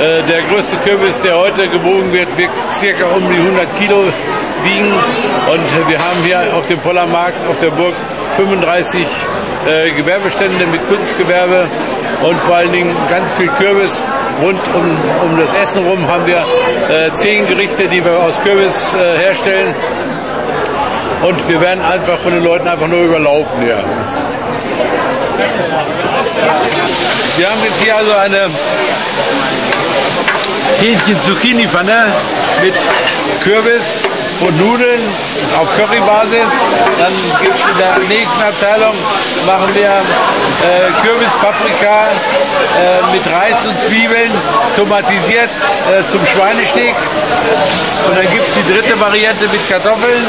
Der größte Kürbis, der heute gewogen wird, wird ca. um die 100 Kilo wiegen. Und wir haben hier auf dem Pollermarkt auf der Burg 35 Gewerbestände mit Kunstgewerbe und vor allen Dingen ganz viel Kürbis. Rund um das Essen rum haben wir 10 Gerichte, die wir aus Kürbis herstellen. Und wir werden einfach von den Leuten einfach nur überlaufen hier. Wir haben jetzt hier also eine Hähnchen-Zucchini-Pfanne mit Kürbis und Nudeln auf Currybasis. Dann gibt es in der nächsten Abteilung, machen wir Kürbis-Paprika mit Reis und Zwiebeln, tomatisiert zum Schweinesteg. Und dann gibt es die dritte Variante mit Kartoffeln,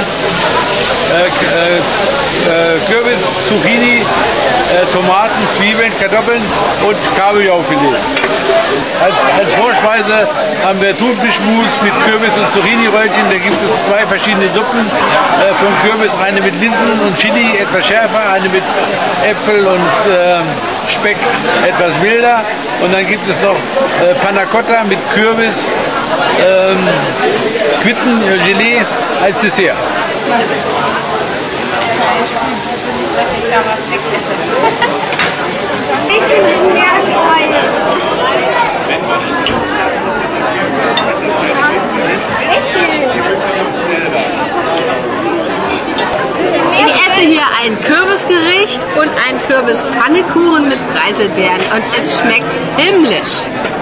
Kürbis, Zucchini, Tomaten, Zwiebeln, Kartoffeln und Kabeljaufilet. Als Vorspeise haben wir Thunfischmus mit Kürbis und Zucchini-Röllchen. Da gibt es 2 verschiedene Suppen von Kürbis, eine mit Linsen und Chili, etwas schärfer, eine mit Äpfel und Speck, etwas milder. Und dann gibt es noch Panna Cotta mit Kürbis, Quittengelee als Dessert. Ich esse hier ein Kürbisgericht und ein Kürbispfannekuchen mit Preiselbeeren und es schmeckt himmlisch.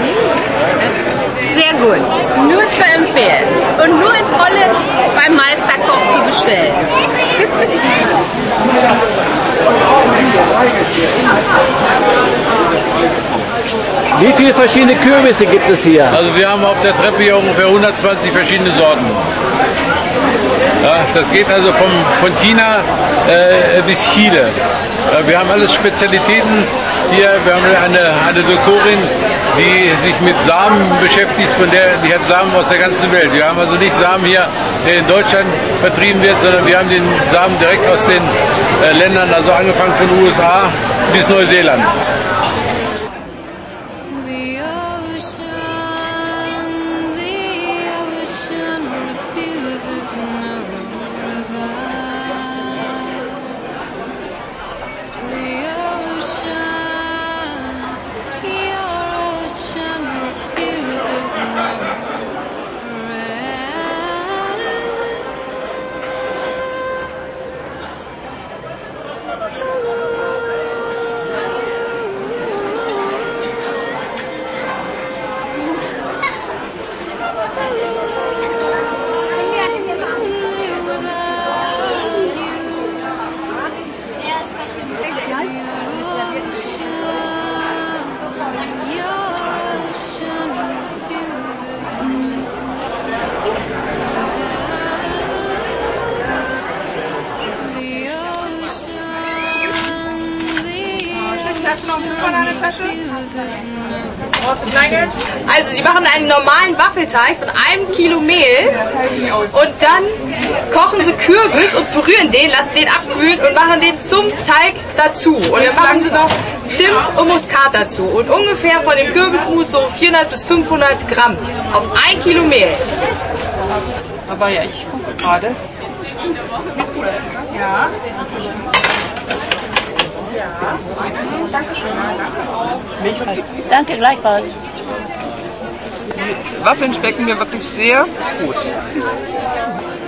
Sehr gut, nur zu empfehlen und nur in Wolle beim Meisterkoch zu bestellen. Wie viele verschiedene Kürbisse gibt es hier? Also wir haben auf der Treppe hier ungefähr 120 verschiedene Sorten. Ja, das geht also von China bis Chile. Wir haben alles Spezialitäten hier. Wir haben eine Doktorin, die sich mit Samen beschäftigt, die hat Samen aus der ganzen Welt. Wir haben also nicht Samen hier, der in Deutschland vertrieben wird, sondern wir haben den Samen direkt aus den Ländern, also angefangen von den USA bis Neuseeland. Also sie machen einen normalen Waffelteig von 1 Kilo Mehl und dann kochen sie Kürbis und pürieren den, lassen den abkühlen und machen den zum Teig dazu. Und dann machen sie noch Zimt und Muskat dazu. Und ungefähr von dem Kürbismus so 400 bis 500 Gramm auf 1 Kilo Mehl. Aber ja, ich gucke gerade. Ja. Ja. Danke schön. Danke, gleichfalls. Waffeln schmecken mir wirklich sehr gut.